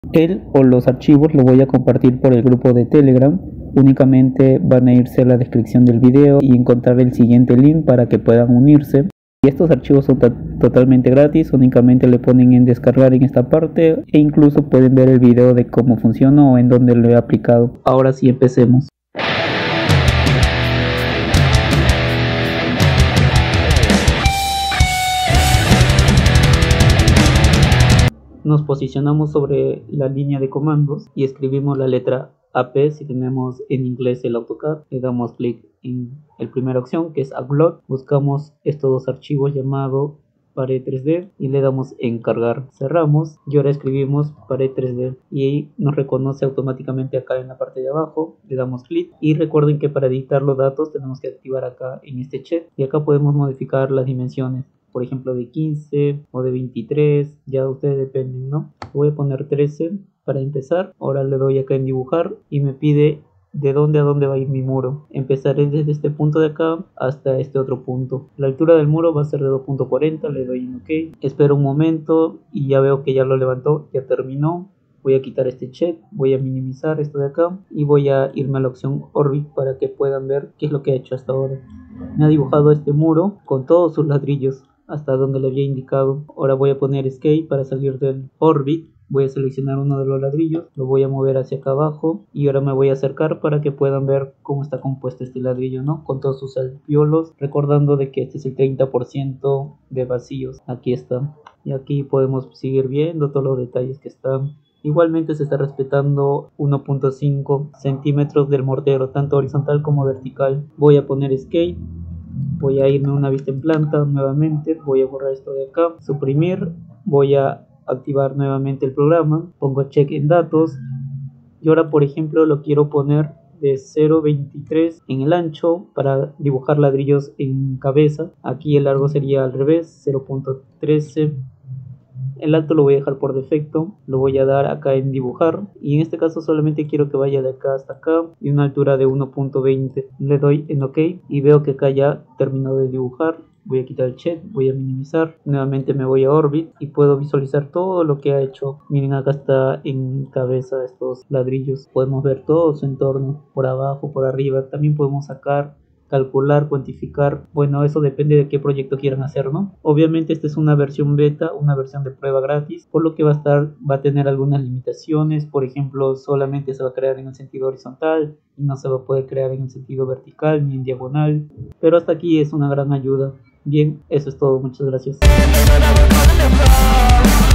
Él o los archivos lo voy a compartir por el grupo de Telegram. Únicamente van a irse a la descripción del video y encontrar el siguiente link para que puedan unirse. Y estos archivos son totalmente gratis, únicamente le ponen en descargar en esta parte e incluso pueden ver el video de cómo funciona o en dónde lo he aplicado. Ahora sí, empecemos. Nos posicionamos sobre la línea de comandos y escribimos la letra AP si tenemos en inglés el AutoCAD. Le damos clic en la primera opción que es Upload. Buscamos estos dos archivos llamados pared 3D y le damos en cargar. Cerramos y ahora escribimos pared 3D y ahí nos reconoce automáticamente acá en la parte de abajo. Le damos clic y recuerden que para editar los datos tenemos que activar acá en este check y acá podemos modificar las dimensiones. Por ejemplo de 15 o de 23, ya ustedes dependen, ¿no? Voy a poner 13 para empezar. Ahora le doy acá en dibujar y me pide de dónde a dónde va a ir mi muro. Empezaré desde este punto de acá hasta este otro punto. La altura del muro va a ser de 2.40, le doy en OK. Espero un momento y ya veo que ya lo levantó, ya terminó. Voy a quitar este check, voy a minimizar esto de acá y voy a irme a la opción Orbit para que puedan ver qué es lo que ha hecho hasta ahora. Me ha dibujado este muro con todos sus ladrillos hasta donde le había indicado. Ahora voy a poner Escape para salir del Orbit. Voy a seleccionar uno de los ladrillos, lo voy a mover hacia acá abajo y ahora me voy a acercar para que puedan ver cómo está compuesto este ladrillo, ¿no? Con todos sus alvéolos, recordando de que este es el 30% de vacíos. Aquí está. Y aquí podemos seguir viendo todos los detalles que están. Igualmente se está respetando 1.5 centímetros del mortero, tanto horizontal como vertical. Voy a poner Escape. Voy a irme a una vista en planta nuevamente, voy a borrar esto de acá, suprimir, voy a activar nuevamente el programa, pongo check en datos y ahora por ejemplo lo quiero poner de 0.23 en el ancho para dibujar ladrillos en cabeza. Aquí el largo sería al revés, 0.13. El alto lo voy a dejar por defecto, lo voy a dar acá en dibujar y en este caso solamente quiero que vaya de acá hasta acá y una altura de 1.20. Le doy en OK y veo que acá ya terminó de dibujar. Voy a quitar el check, voy a minimizar, nuevamente me voy a Orbit y puedo visualizar todo lo que ha hecho. Miren, acá está en cabeza estos ladrillos, podemos ver todo su entorno, por abajo, por arriba. También podemos sacar, calcular, cuantificar. Bueno, eso depende de qué proyecto quieran hacer, ¿no? Obviamente esta es una versión beta, una versión de prueba gratis, por lo que va a tener algunas limitaciones. Por ejemplo, solamente se va a crear en el sentido horizontal y no se va a poder crear en el sentido vertical ni en diagonal, pero hasta aquí es una gran ayuda. Bien, eso es todo, muchas gracias.